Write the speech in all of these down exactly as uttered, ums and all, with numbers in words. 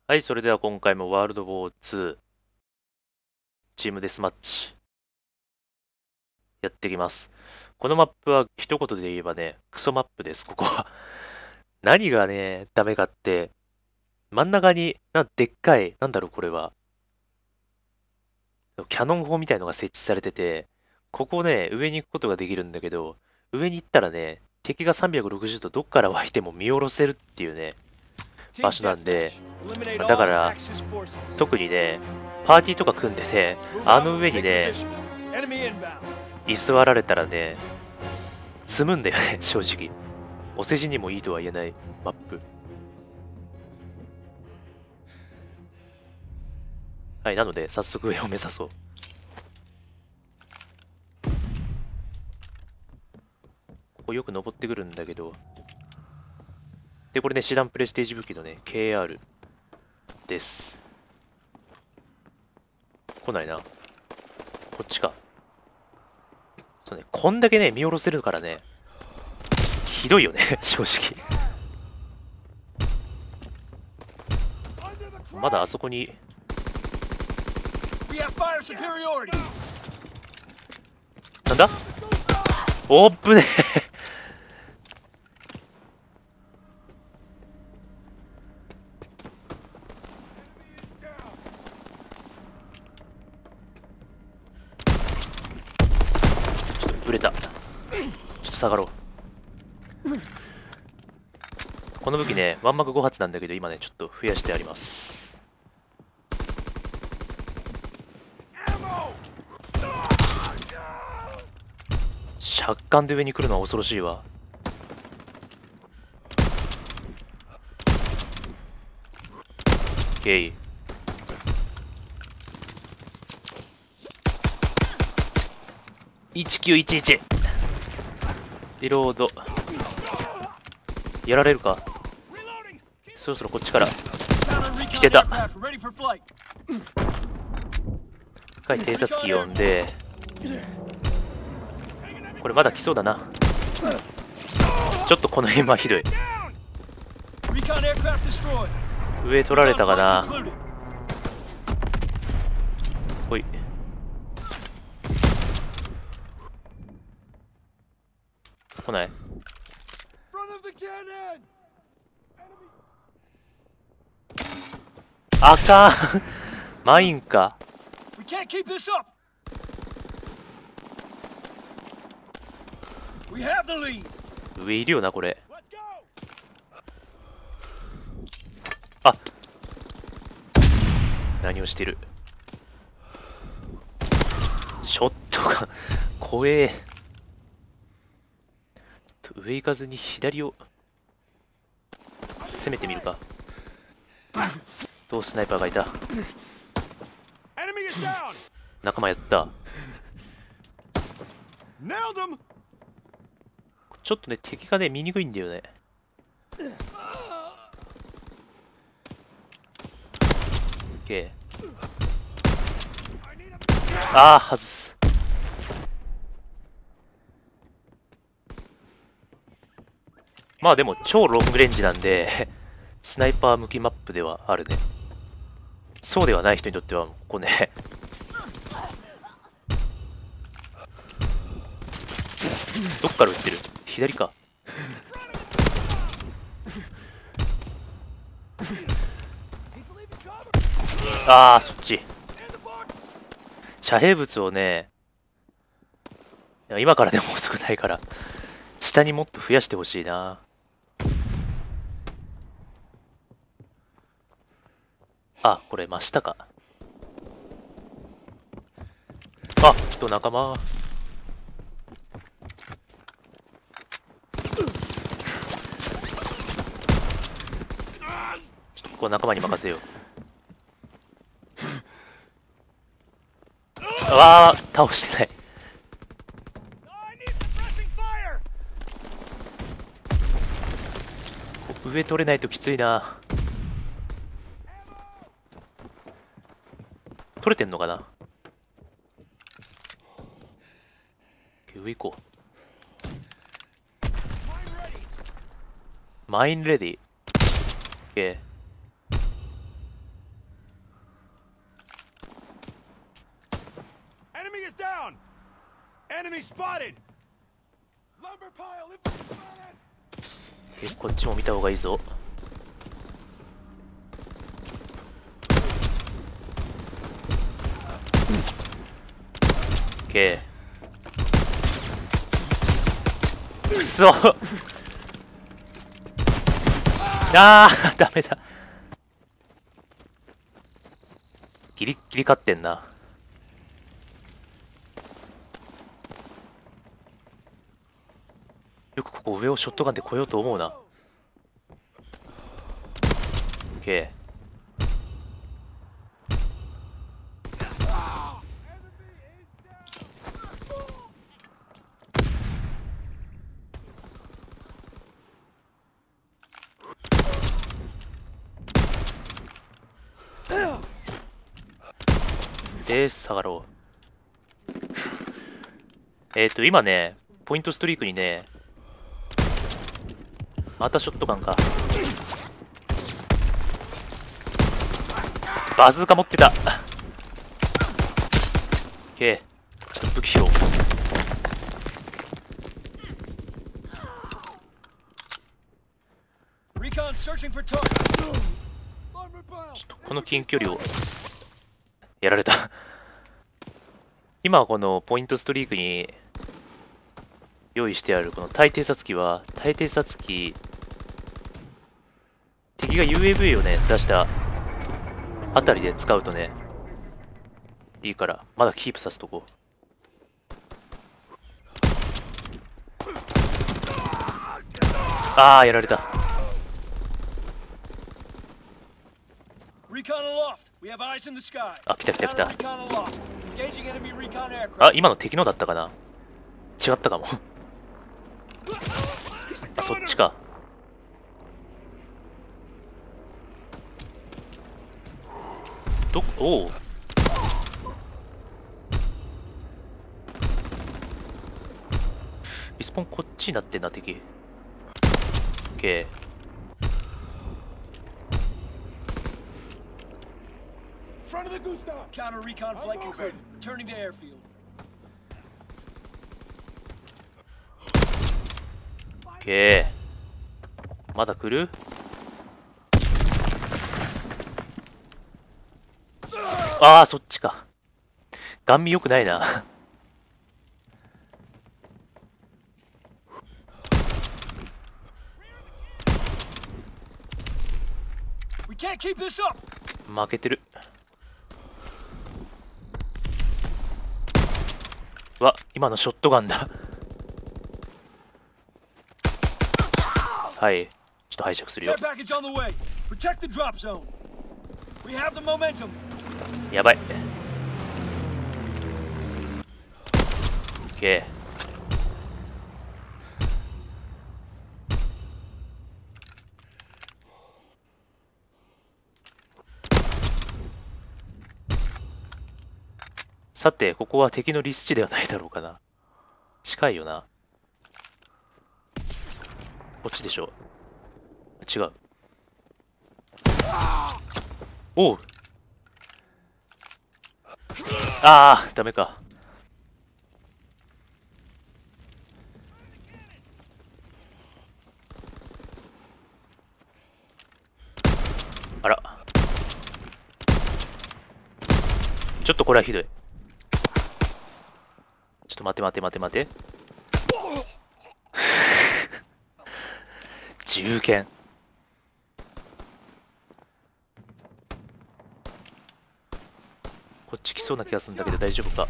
はい、それでは今回もワールドウォーツーチームデスマッチやっていきます。このマップは一言で言えばね、クソマップです、ここは。何がね、ダメかって、真ん中になでっかい、なんだろうこれは、キャノン砲みたいのが設置されてて、ここね、上に行くことができるんだけど、上に行ったらね、敵がさんびゃくろくじゅうどどっから湧いても見下ろせるっていうね、場所なんで、まあだから、特にね、パーティーとか組んでね、あの上にね、居座られたらね、積むんだよね、正直。お世辞にもいいとは言えないマップ。はい、なので、早速上を目指そう。ここよく登ってくるんだけど。で、これね、師団プレステージ武器のね、ケーアール です。来ないな。こっちか。そうね、こんだけね、見下ろせるからね、ひどいよね、正直。まだあそこになんだおっぶねちょっとブレた。ちょっと下がろう。この武器ね、ワンマグご発なんだけど、今ね、ちょっと増やしてあります。シャッカンで上に来るのは恐ろしいわ。ゲイ。いちきゅういちいち。リロード。やられるか。そろそろこっちから来てた。一回偵察機呼んで、これまだ来そうだな。ちょっとこの辺はひどい。上取られたかな。ほい。来ない。あかんマインか。上いるよなこれ。あ、何をしてる。ショットが怖え。ちょっと上行かずに左を攻めてみるか。どうスナイパーがいた。仲間やった。ちょっとね、敵がね、見にくいんだよね。OK。ああ、外す。まあでも、超ロングレンジなんで、スナイパー向きマップではあるね。そうではない人にとっては、ここね。どっから撃ってる？左か。ああ、そっち。遮蔽物をね、いや今からでも遅くないから、下にもっと増やしてほしいな。あ、これ真下か。あ、人仲間。ここ仲間に任せよう。ああ、倒してない。上取れないときついな。取れてんのかな。上行こう。マインレディ。OK。 え、こっちも見た方がいいぞ。オッケー。くそあーダメだ。ギリッギリ勝ってんな。よくここ上をショットガンで来ようと思うな。オッケー。で、下がろう。えっと、今ね、ポイントストリークにね、またショットガンか。バズーカ持ってた。オッケー。ちょっと武器を。ちょっとこの近距離をやられた。今このポイントストリークに用意してあるこの対偵察機は、対偵察機、敵が ユーエーブイ をね出したあたりで使うとねいいから、まだキープさせとこう。ああ、やられた。あ、来た来た来た。あ、今の敵のだったかな。違ったかも。あ、そっちか。どこ、おお。リスポンこっちになってんな、敵。オッケー。オッケー。まだ来る？ああ、そっちか。ガン見良くないな。負けてる。わ、今のショットガンだ。はい、ちょっと拝借するよ。やばい。オッケー。さて、ここは敵のリス地ではないだろうかな。近いよな。こっちでしょ。違う。おう。ああ、ダメか。あら。ちょっとこれはひどい。ちょっと待て待て待て待て。銃剣。こっち来そうな気がするんだけど大丈夫か。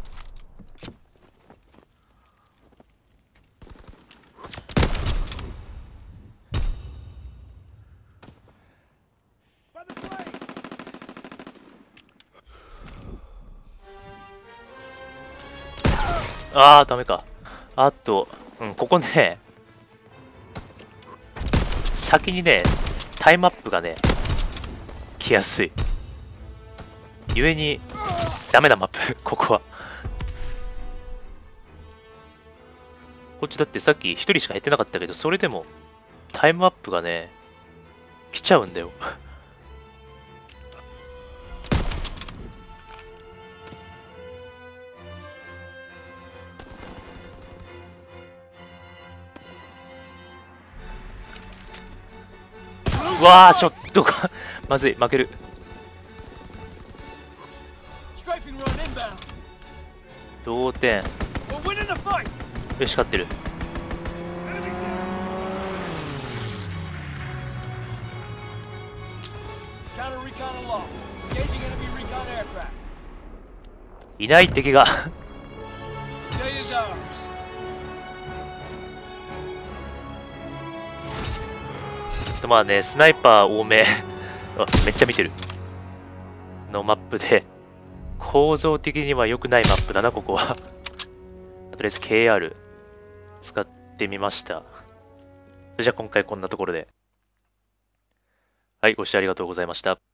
ああ、ダメか。あと、うん、ここね、先にね、タイムアップがね、来やすい。ゆえに、ダメなマップ、ここは。こっちだってさっき一人しか減ってなかったけど、それでも、タイムアップがね、来ちゃうんだよ。 うわー、ショットがまずい、負ける。同点。よし、勝ってる。いない敵がちょっとまあね、スナイパー多めあめっちゃ見てるのマップで、構造的には良くないマップだな、ここは。とりあえず ケーアール 使ってみました。それじゃあ今回こんなところで。はい、ご視聴ありがとうございました。